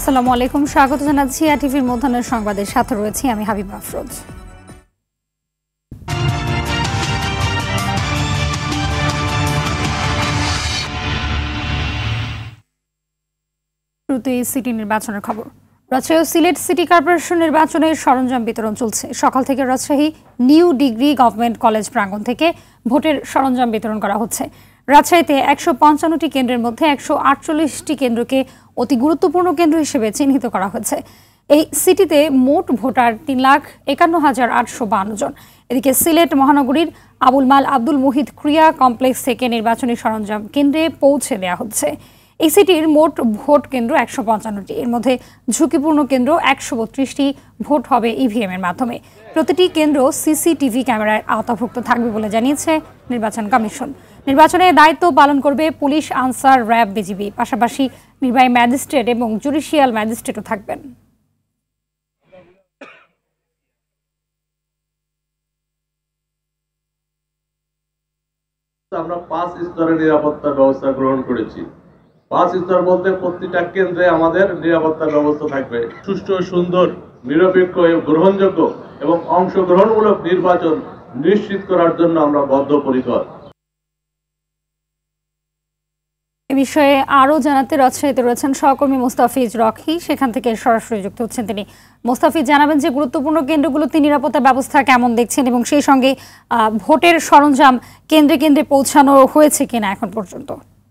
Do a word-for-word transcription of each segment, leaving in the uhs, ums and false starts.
আসসালামু আলাইকুম, স্বাগত জানাচ্ছি আরটিভির মধ্যাহ্নের সংবাদের সাথে রয়েছি আমি হাবিবা আফরোজ। শুরুতেই সিটি নির্বাচনের খবর। রাজশাহী ও সিলেট সিটি কর্পোরেশন নির্বাচনের সরঞ্জাম বিতরণ চলছে। সকাল থেকে Rajshahi new degree government college প্রাঙ্গণ থেকে ভোটের সরঞ্জাম বিতরণ করা হচ্ছে। রাজশাহীতে একশো পঞ্চান্নটি কেন্দ্রের মধ্যে একশো আটচল্লিশটি কেন্দ্রকে অতি গুরুত্বপূর্ণ কেন্দ্র হিসেবে চিহ্নিত করা হয়েছে। এই সিটিতে মোট ভোটার তিন লাখ একান্ন হাজার আটশো বান্ন জন। এদিকে সিলেট মহানগরীর আবুল মাল আব্দুল মুহিত ক্রিয়া কমপ্লেক্স থেকে নির্বাচনী সরঞ্জাম কেন্দ্রে পৌঁছে দেওয়া হচ্ছে। এই সিটির মোট ভোট কেন্দ্র একশো পঞ্চান্নটি, এর মধ্যে ঝুঁকিপূর্ণ কেন্দ্র একশো বত্রিশটি। ভোট হবে ইভিএম এর মাধ্যমে। প্রতিটি কেন্দ্র সিসিটিভি ক্যামেরার আওতাভুক্ত থাকবে বলে জানিয়েছে নির্বাচন কমিশন। নির্বাচনের দায়িত্ব পালন করবে পুলিশ, আনসার, র্যাব, বিজিবি। পাশাপাশি নির্বাহী ম্যাজিস্ট্রেট এবং জুডিশিয়াল ম্যাজিস্ট্রেটও থাকবেন। আমরা পাঁচ স্তরের নিরাপত্তা ব্যবস্থা গ্রহণ করেছি। পাঁচ স্তর বলতে প্রতিটা কেন্দ্রে আমাদের নিরাপত্তা ব্যবস্থা থাকবে। সুষ্ঠু, সুন্দর, নিরপেক্ষ এবং গ্রহণযোগ্য এবং অংশগ্রহণমূলক নির্বাচন নিশ্চিত করার জন্য আমরা বদ্ধপরিকর। এ বিষয়ে আরো জানাতে রাজশাহীতে রয়েছেন সহকর্মী মোস্তাফিজ রকি, সেখান থেকে সরাসরি যুক্ত হচ্ছেন তিনি। মোস্তাফিজ, জানাবেন যে গুরুত্বপূর্ণ কেন্দ্রগুলোতে নিরাপত্তা ব্যবস্থা কেমন দেখছেন এবং সেই সঙ্গে ভোটের সরঞ্জাম কেন্দ্রে কেন্দ্রে পৌঁছানো হয়েছে কিনা এখন পর্যন্ত।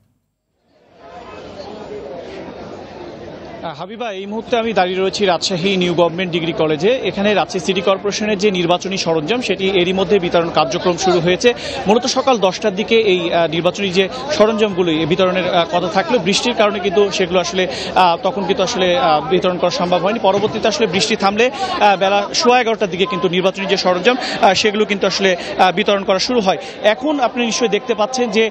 হাবিবা, এই মুহূর্তে আমি দাঁড়িয়ে রয়েছি রাজশাহী নিউ গভর্নমেন্ট ডিগ্রি কলেজে। এখানে রাজশাহী সিটি কর্পোরেশনের যে নির্বাচনী সরঞ্জাম সেটি এরই মধ্যে বিতরণ কার্যক্রম শুরু হয়েছে। মূলত সকাল দশটার দিকে এই নির্বাচনী যে সরঞ্জামগুলো বিতরণের কথা থাকলেও বৃষ্টির কারণে কিন্তু সেগুলো আসলে তখন কিন্তু আসলে বিতরণ করা সম্ভব হয়নি। পরবর্তীতে আসলে বৃষ্টি থামলে বেলা সোয়া এগারোটার দিকে কিন্তু নির্বাচনী যে সরঞ্জাম সেগুলো কিন্তু আসলে বিতরণ করা শুরু হয়। এখন আপনি নিশ্চয়ই দেখতে পাচ্ছেন যে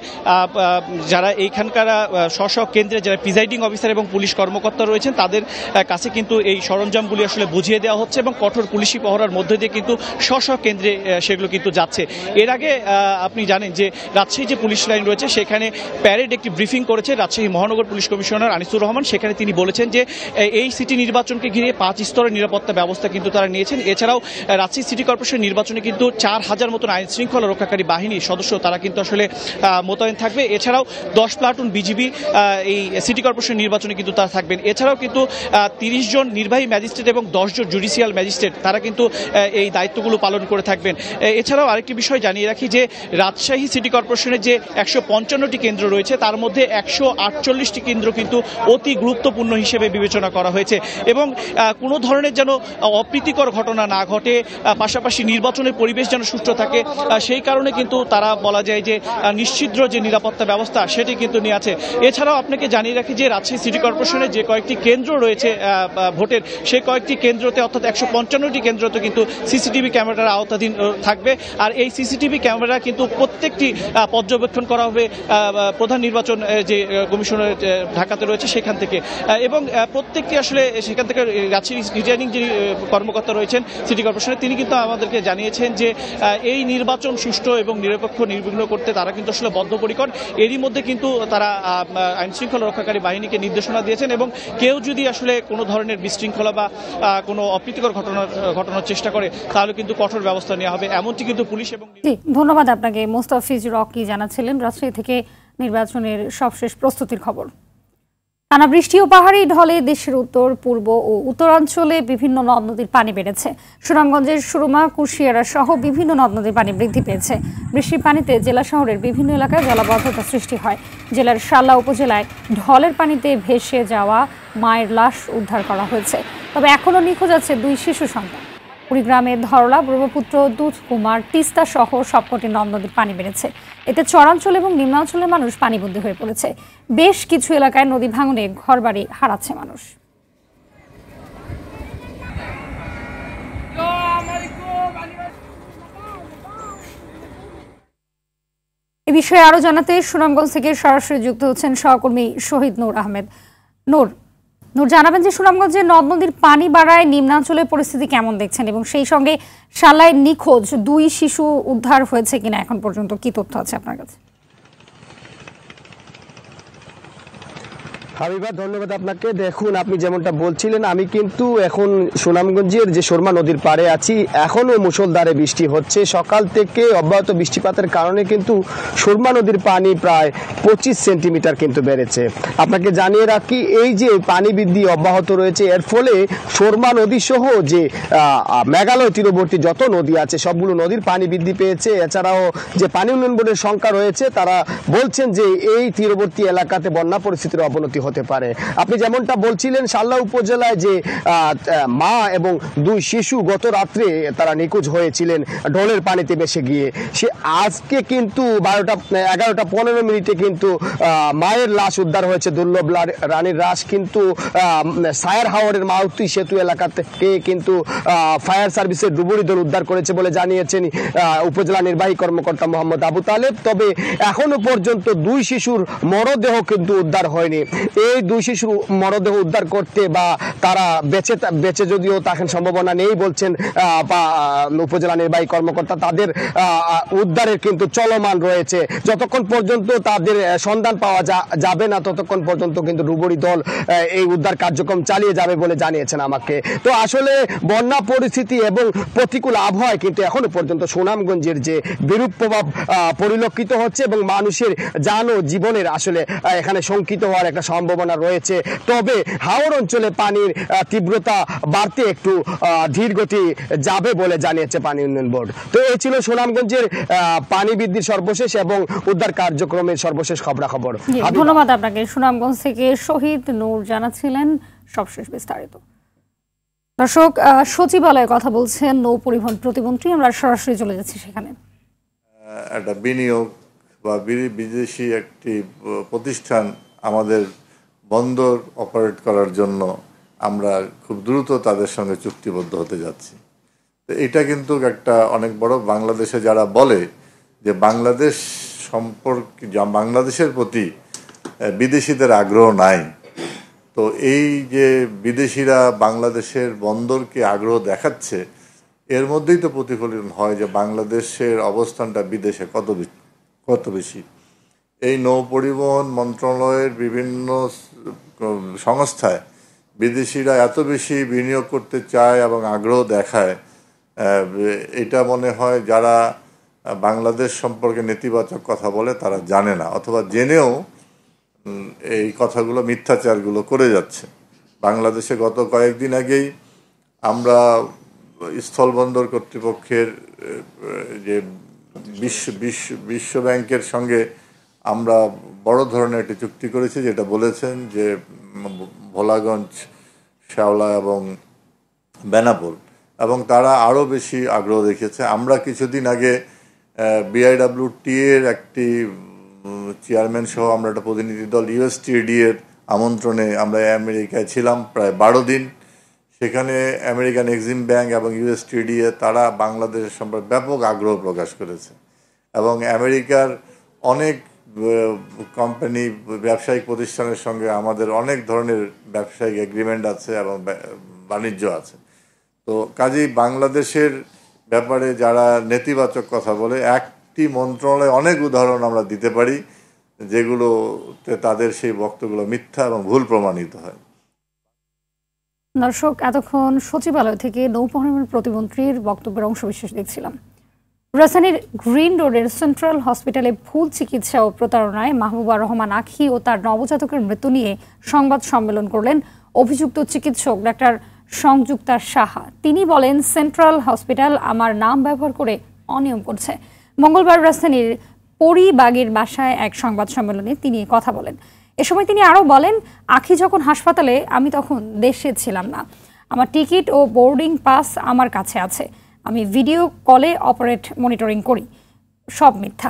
যারা এইখানকার স্ব স্ব কেন্দ্রে যারা প্রিজাইডিং অফিসার এবং পুলিশ কর্মকর্তা রয়েছে তাদের কাছে কিন্তু এই সরঞ্জামগুলি আসলে বুঝিয়ে দেওয়া হচ্ছে এবং কঠোর পুলিশি পহরার মধ্যে দিয়ে কিন্তু স্ব স্ব কেন্দ্রে সেগুলো কিন্তু যাচ্ছে। এর আগে আপনি জানেন যে রাজশাহী যে পুলিশ লাইন রয়েছে সেখানে প্যারেড একটি ব্রিফিং করেছে রাজশাহী মহানগর পুলিশ কমিশনার আনিসুর রহমান। সেখানে তিনি বলেছেন যে এই সিটি নির্বাচনকে ঘিরে পাঁচ স্তরের নিরাপত্তা ব্যবস্থা কিন্তু তারা নিয়েছেন। এছাড়াও রাজশাহী সিটি কর্পোরেশন নির্বাচনে কিন্তু চার হাজার মতন আইন শৃঙ্খলা রক্ষাকারী বাহিনীর সদস্য তারা কিন্তু আসলে মোতায়েন থাকবে। এছাড়াও দশ প্লাটুন বিজিবি এই সিটি কর্পোরেশন নির্বাচনে কিন্তু তারা থাকবেন। এছাড়াও কিন্তু তিরিশ জন নির্বাহী ম্যাজিস্ট্রেট এবং দশ জন জুডিশিয়াল ম্যাজিস্ট্রেট তারা কিন্তু এই দায়িত্বগুলো পালন করে থাকবেন। এছাড়াও আরেকটি বিষয় জানিয়ে রাখি যে রাজশাহী সিটি কর্পোরেশনের যে একশো পঞ্চান্নটি কেন্দ্র রয়েছে তার মধ্যে একশো আটচল্লিশটি কেন্দ্র কিন্তু অতি গুরুত্বপূর্ণ হিসেবে বিবেচনা করা হয়েছে এবং কোনো ধরনের যেন অপ্রীতিকর ঘটনা না ঘটে, পাশাপাশি নির্বাচনের পরিবেশ যেন সুষ্ঠু থাকে, সেই কারণে কিন্তু তারা বলা যায় যে নিশ্ছিদ্র যে নিরাপত্তা ব্যবস্থা সেটি কিন্তু নিয়ে আছে। এছাড়াও আপনাকে জানিয়ে রাখি যে রাজশাহী সিটি কর্পোরেশনের যে কয়েকটি কেন্দ্র রয়েছে ভোটের, সেই কয়েকটি কেন্দ্রতে অর্থাৎ একশো পঞ্চান্নটি কেন্দ্রতে কিন্তু সিসিটিভি ক্যামেরার আওতাধীন থাকবে। আর এই সিসিটিভি ক্যামেরা কিন্তু প্রত্যেকটি পর্যবেক্ষণ করা হবে প্রধান নির্বাচন যে কমিশনের ঢাকাতে রয়েছে সেখান থেকে এবং প্রত্যেকটি আসলে সেখান থেকে রাজশাহী রিটার্নিং যিনি কর্মকর্তা রয়েছেন সিটি কর্পোরেশনের তিনি কিন্তু আমাদেরকে জানিয়েছেন যে এই নির্বাচন সুষ্ঠু এবং নিরপেক্ষ নির্বিঘ্ন করতে তারা কিন্তু আসলে বদ্ধপরিকর। এরই মধ্যে কিন্তু তারা আইন শৃঙ্খলা রক্ষাকারী বাহিনীকে নির্দেশনা দিয়েছেন এবং কেউ যদি আসলে কোনো ধরনের বিশৃঙ্খলা বা কোনো অপ্রীতিকর ঘটনা ঘটানোর চেষ্টা করে তাহলে কিন্তু কঠোর ব্যবস্থা নেওয়া হবে, এমনটি কিন্তু পুলিশ এবং ধন্যবাদ আপনাকে মোস্তাফিজ রকি জানাচ্ছিলেন রাজশাহী থেকে নির্বাচনের সবশেষ প্রস্তুতির খবর। টানা বৃষ্টি ও পাহাড়ি ঢলে দেশের উত্তর, পূর্ব ও উত্তরাঞ্চলে বিভিন্ন নদ নদীর পানি বেড়েছে। সুনামগঞ্জের সুরমা, কুশিয়ারা সহ বিভিন্ন নদ নদীর পানি বৃদ্ধি পেয়েছে। বৃষ্টির পানিতে জেলা শহরের বিভিন্ন এলাকায় জলাবদ্ধতা সৃষ্টি হয়। জেলার শালা উপজেলায় ঢলের পানিতে ভেসে যাওয়া মায়ের লাশ উদ্ধার করা হয়েছে, তবে এখনও নিখোঁজ আছে দুই শিশু সন্তান। কুড়িগ্রামের ধরলা, ব্রহ্মপুত্র, দুধকুমার, তিস্তা সহ সবকটি নদ নদীর পানি বেড়েছে। এতে চরাঞ্চল এবং নিম্নাঞ্চলের মানুষ পানিবন্দী হয়ে পড়েছে। বেশ কিছু এলাকায় নদী ভাঙনে ঘরবাড়ি হারাচ্ছে মানুষ। এ বিষয়ে আরো জানাতে সুনামগঞ্জ থেকে সরাসরি যুক্ত হচ্ছেন সহকর্মী শহীদ নূর আহমেদ। নূর নূর জানাবেন যে সুনামগঞ্জে নদ নদীর পানি বাড়ায় নিম্নাঞ্চলের পরিস্থিতি কেমন দেখছেন এবং সেই সঙ্গে শালায় নিখোঁজ দুই শিশু উদ্ধার হয়েছে কিনা এখন পর্যন্ত কি তথ্য আছে আপনার কাছে? হাবিবা, ধন্যবাদ আপনাকে। দেখুন, আপনি যেমনটা বলছিলেন, আমি কিন্তু এখন সুনামগঞ্জের যে সুরমা নদীর পাড়ে আছি। এখনও মুষলধারে বৃষ্টি হচ্ছে। সকাল থেকে অব্যাহত বৃষ্টিপাতের কারণে কিন্তু সুরমা নদীর পানি প্রায় পঁচিশ সেন্টিমিটার কিন্তু বেড়েছে। আপনাকে জানিয়ে রাখি, এই যে পানি বৃদ্ধি অব্যাহত রয়েছে, এর ফলে সুরমা নদী সহ যে মেঘালয় তীরবর্তী যত নদী আছে সবগুলো নদীর পানি বৃদ্ধি পেয়েছে। এছাড়াও যে পানি উন্নয়ন বোর্ডের সংখ্যা রয়েছে, তারা বলছেন যে এই তীরবর্তী এলাকাতে বন্যা পরিস্থিতির অবনতি হতে পারে। আপনি যেমনটা বলছিলেন, শাল্লা উপজেলায় যে মা এবং দুই শিশু গত রাত্রে তারা নিখোঁজ হয়েছিলেন ঢলের পানিতে ভেসে গিয়ে, সে আজকে কিন্তু বারোটা এগারোটা পনেরো মিনিটে কিন্তু মায়ের লাশ উদ্ধার হয়েছে। দুর্লভ রানীর লাশ কিন্তু সায়ার হাওরের মাউতি সেতু এলাকা থেকে কিন্তু ফায়ার সার্ভিসের ডুবুরি দল উদ্ধার করেছে বলে জানিয়েছেন উপজেলা নির্বাহী কর্মকর্তা মোহাম্মদ আবু তালেব। তবে এখনো পর্যন্ত দুই শিশুর মরদেহ কিন্তু উদ্ধার হয়নি। এই দুই শিশু মরদেহ উদ্ধার করতে বা তারা বেঁচে বেঁচে যদিও থাকেন সম্ভাবনা নেই বলছেন উপজেলা নির্বাহী কর্মকর্তা, তাদের উদ্ধারের কিন্তু চলমান রয়েছে। যতক্ষণ পর্যন্ত তাদের সন্ধান পাওয়া যাবে না ততক্ষণ পর্যন্ত কিন্তু ডুবুরি দল এই উদ্ধার কার্যক্রম চালিয়ে যাবে বলে জানিয়েছেন আমাকে। তো আসলে বন্যা পরিস্থিতি এবং প্রতিকূল আবহাওয়ায় কিন্তু এখনো পর্যন্ত সুনামগঞ্জের যে বিরূপ প্রভাব পরিলক্ষিত হচ্ছে এবং মানুষের জান ও জীবনের আসলে এখানে শঙ্কিত হওয়ার একটা সম্ভাবনা রয়েছে। তবে হাওর অঞ্চলে পানির তীব্রতা বাড়তে একটু ধীর গতি যাবে বলে জানিয়েছে পানি উন্নয়ন বোর্ড। তো এই ছিল সুনামগঞ্জের পানি বৃদ্ধির সর্বশেষ এবং উদ্ধার কার্যক্রমের সর্বশেষ খবরাখবর। ধন্যবাদ আপনাকে। সুনামগঞ্জ থেকে শহীদ নূর জানাচ্ছিলেন সবশেষ বিস্তারিত। দর্শক, সচিবালয়ে কথা বলছেন নৌ পরিবহন প্রতিমন্ত্রী। আমরা সরাসরি চলে যাচ্ছি সেখানে। একটা বিনিয়োগ বা বিদেশি একটি প্রতিষ্ঠান আমাদের বন্দর অপারেট করার জন্য আমরা খুব দ্রুত তাদের সঙ্গে চুক্তিবদ্ধ হতে যাচ্ছি। তো এটা কিন্তু একটা অনেক বড়, বাংলাদেশে যারা বলে যে বাংলাদেশ সম্পর্কে বাংলাদেশের প্রতি বিদেশিদের আগ্রহ নাই, তো এই যে বিদেশিরা বাংলাদেশের বন্দরকে আগ্রহ দেখাচ্ছে, এর মধ্যেই তো প্রতিফলন হয় যে বাংলাদেশের অবস্থানটা বিদেশে কত কত বেশি। এই নৌ পরিবহন মন্ত্রণালয়ের বিভিন্ন সংস্থায় বিদেশিরা এত বেশি বিনিয়োগ করতে চায় এবং আগ্রহ দেখায়, এটা মনে হয় যারা বাংলাদেশ সম্পর্কে নেতিবাচক কথা বলে তারা জানে না, অথবা জেনেও এই কথাগুলো মিথ্যাচারগুলো করে যাচ্ছে। বাংলাদেশে গত কয়েকদিন আগেই আমরা স্থলবন্দর কর্তৃপক্ষের যে বিশ্ব বিশ্ব বিশ্ব ব্যাংকের সঙ্গে আমরা বড় ধরনের একটি চুক্তি করেছি, যেটা বলেছেন যে ভোলাগঞ্জ, শেওলা এবং বেনাপোল, এবং তারা আরও বেশি আগ্রহ দেখিয়েছে। আমরা কিছুদিন আগে বিআইডব্লিউটি এর একটি চেয়ারম্যান সহ আমরা একটা প্রতিনিধি দল ইউএসটিডি এর আমন্ত্রণে আমরা আমেরিকায় ছিলাম প্রায় বারো দিন। সেখানে আমেরিকান এক্সিম ব্যাংক এবং ইউএসটিডি এ তারা বাংলাদেশের সম্পর্কে ব্যাপক আগ্রহ প্রকাশ করেছে, এবং আমেরিকার অনেক কোম্পানি, ব্যবসায়িক প্রতিষ্ঠানের সঙ্গে আমাদের অনেক ধরনের ব্যবসায়িক এগ্রিমেন্ট আছে এবং বাণিজ্য আছে। তো কাজেই বাংলাদেশের ব্যাপারে যারা নেতিবাচক কথা বলে, একটি মন্ত্রণালয়ে অনেক উদাহরণ আমরা দিতে পারি যেগুলোতে তাদের সেই বক্তব্যগুলো মিথ্যা এবং ভুল প্রমাণিত হয়। দর্শক, এতক্ষণ সচিবালয় থেকে নৌ পরিবহন প্রতিমন্ত্রীর বক্তব্যের অংশবিশেষ দেখছিলাম। রাজধানীর গ্রিন রোডের সেন্ট্রাল হসপিটালে ভুল চিকিৎসা ও প্রতারণায় মাহবুবা রহমান আখি ও তার নবজাতকের মৃত্যু নিয়ে সংবাদ সম্মেলন করলেন অভিযুক্ত চিকিৎসক ডাক্তার সংযুক্তা সাহা। তিনি বলেন, সেন্ট্রাল হসপিটাল আমার নাম ব্যবহার করে অনিয়ম করছে। মঙ্গলবার রাজধানীর পরিবাগের বাসায় এক সংবাদ সম্মেলনে তিনি কথা বলেন। এ সময় তিনি আরও বলেন, আখি যখন হাসপাতালে আমি তখন দেশে ছিলাম না। আমার টিকিট ও বোর্ডিং পাস আমার কাছে আছে। আমি ভিডিও কলে অপারেট মনিটরিং করি। সব মিথ্যা।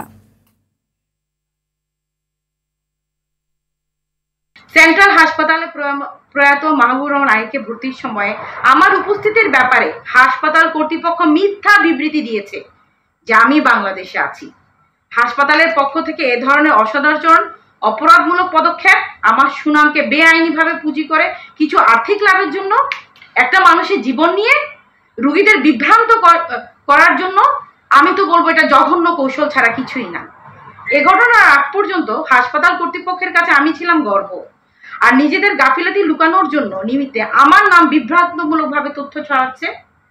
সেন্ট্রাল হাসপাতালে প্রয়াত মাহবুব রহমান আইকে ভর্তির সময় আমার উপস্থিতির ব্যাপারে হাসপাতাল কর্তৃপক্ষ মিথ্যা বিবৃতি দিয়েছে যে আমি বাংলাদেশে আছি। হাসপাতালের পক্ষ থেকে এ ধরনের অসদাচরণ, অপরাধমূলক পদক্ষেপ আমার সুনামকে বেআইনিভাবে পুঁজি করে কিছু আর্থিক লাভের জন্য, একটা মানুষের জীবন নিয়ে রোগীদের বিভ্রান্ত করার জন্য, আমি তো বলবো এটা জঘন্য কৌশল ছাড়া কিছুই না। এ ঘটনার আগ পর্যন্ত হাসপাতাল কর্তৃপক্ষের কাছে আমি ছিলাম গর্ব। আর নিজেদের গাফিলতি লুকানোর জন্য নিমিত্তে আমার নাম বিভ্রান্তমূলক ভাবে তথ্য ছড়াচ্ছে।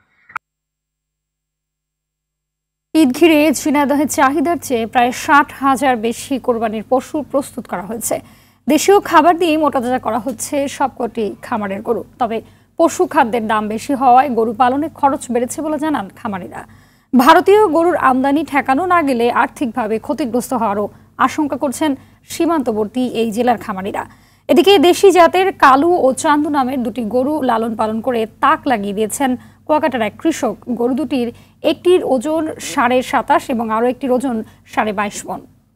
ঈদ ঘিরে ঝিনাইদহের চাহিদার চেয়ে প্রায় ষাট হাজার বেশি কোরবানির পশু প্রস্তুত করা হয়েছে। দেশীয় খাবার দিয়ে মোটাতাজা করা হচ্ছে সবকটি খামারের গরু। তবে পশু খাদ্যের দাম বেশি হওয়ায় গরু পালনে খরচ বেড়েছে বলে জানান খামারিরা। ভারতীয় গরুর আমদানি ঠেকানো না গেলে আর্থিকভাবে ক্ষতিগ্রস্ত হওয়ারও আশঙ্কা করছেন সীমান্তবর্তী এই জেলার খামারিরা। এদিকে দেশি জাতের কালু ও চান্দু নামের দুটি গরু লালন পালন করে তাক লাগিয়ে দিয়েছেন কুয়াকাটার এক কৃষক। গরু দুটির একটির ওজন সাড়ে সাতাশ এবং আরো একটির ওজন সাড়ে বাইশ মন।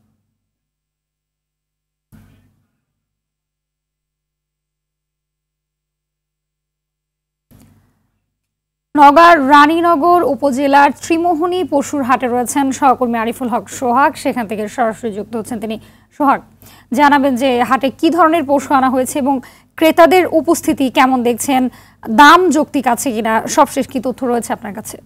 নওগাঁর রানীনগর উপজেলার ত্রিমোহনী পশুর হাটে রয়েছেন সহকর্মী আরিফুল হক সোহাগ। সেখান থেকে সরাসরি যুক্ত হচ্ছেন তিনি। সোহাগ, জানাবেন যে হাটে কি ধরনের পশু আনা হয়েছে এবং ক্রেতাদের উপস্থিতি কেমন দেখছেন, দাম যৌক্তিক আছে কিনা, সবশেষ কি তথ্য রয়েছে আপনার কাছে?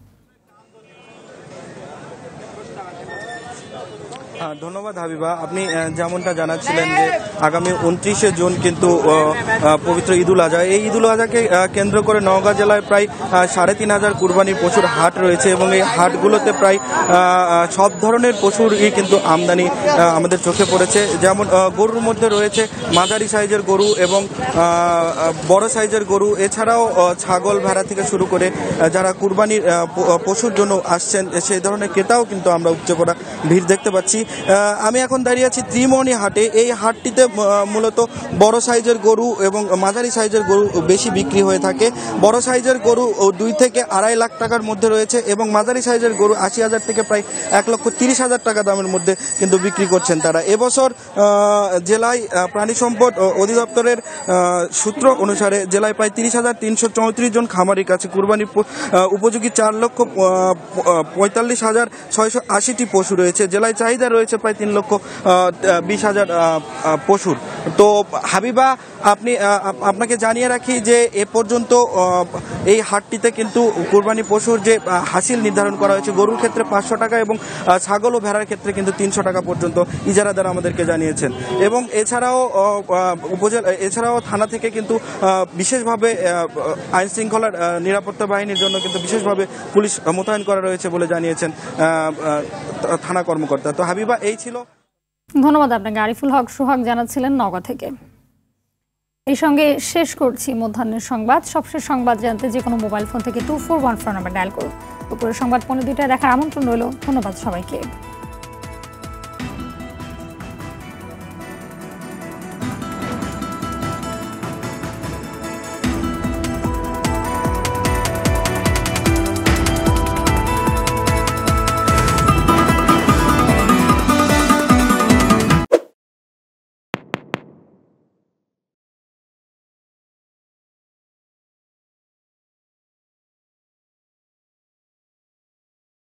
ধন্যবাদ হাবিবা। আপনি যেমনটা জানাচ্ছিলেন যে আগামী উনত্রিশে জুন কিন্তু পবিত্র ঈদুল আজহা, এই ঈদুল আজহাকে কেন্দ্র করে নওগাঁ জেলায় প্রায় সাড়ে তিন হাজার কুরবানির পশুর হাট রয়েছে এবং এই হাটগুলোতে প্রায় সব ধরনের পশুরই কিন্তু আমদানি আমাদের চোখে পড়েছে। যেমন গরুর মধ্যে রয়েছে মাঝারি সাইজের গরু এবং বড় সাইজের গরু, এছাড়াও ছাগল ভেড়া থেকে শুরু করে যারা কুরবানির পশুর জন্য আসছেন সেই ধরনের ক্রেতাও কিন্তু আমরা উপচে পড়া ভিড় দেখতে পাচ্ছি। আমি এখন দাঁড়িয়ে আছি ত্রিমোহনী হাটে। এই হাটটিতে মূলত বড় সাইজের গরু এবং মাঝারি সাইজের গরু বেশি বিক্রি হয়ে থাকে। বড় সাইজের গরু দুই থেকে আড়াই লাখ টাকার মধ্যে রয়েছে এবং মাঝারি সাইজের গরু আশি হাজার থেকে প্রায় এক লক্ষ তিরিশ হাজার টাকা দামের মধ্যে কিন্তু বিক্রি করছেন তারা। এবছর জেলায় প্রাণী সম্পদ অধিদপ্তরের সূত্র অনুসারে জেলায় প্রায় তিরিশ হাজার তিনশো চৌত্রিশ জন খামারির কাছে কুরবানি উপযোগী চার লক্ষ পঁয়তাল্লিশ হাজার ছয়শো আশিটি পশু রয়েছে। জেলায় চাহিদা রয়েছে প্রায় তিন লক্ষ বিশ হাজার পশুর। তো হাবিবা, আপনি আপনাকে জানিয়ে রাখি যে এ পর্যন্ত এই হাটটিতে কিন্তু কুরবানি পশুর যে হাসিল নির্ধারণ করা হয়েছে গরুর ক্ষেত্রে পাঁচশো টাকা এবং ছাগল ও ভেড়ার ক্ষেত্রে কিন্তু তিনশো টাকা পর্যন্ত ইজারাদার আমাদেরকে জানিয়েছেন। এবং এছাড়াও উপজেলা এছাড়াও থানা থেকে কিন্তু বিশেষভাবে আইন শৃঙ্খলার নিরাপত্তা বাহিনীর জন্য কিন্তু বিশেষভাবে পুলিশ মোতায়েন করা রয়েছে বলে জানিয়েছেন থানা কর্মকর্তা। তো হাবিবা, এই ছিল। ধন্যবাদ আপনাকে। আরিফুল হক সোহাগ জানাচ্ছিলেন নওগাঁ থেকে। এই সঙ্গে শেষ করছি মধ্যাহ্নের সংবাদ। সবশেষ সংবাদ জানতে যে কোনো মোবাইল ফোন থেকে two four one four number dial করুন। দুপুরের সংবাদ পৌনে দুইটায় দেখার আমন্ত্রণ রইল। ধন্যবাদ সবাইকে।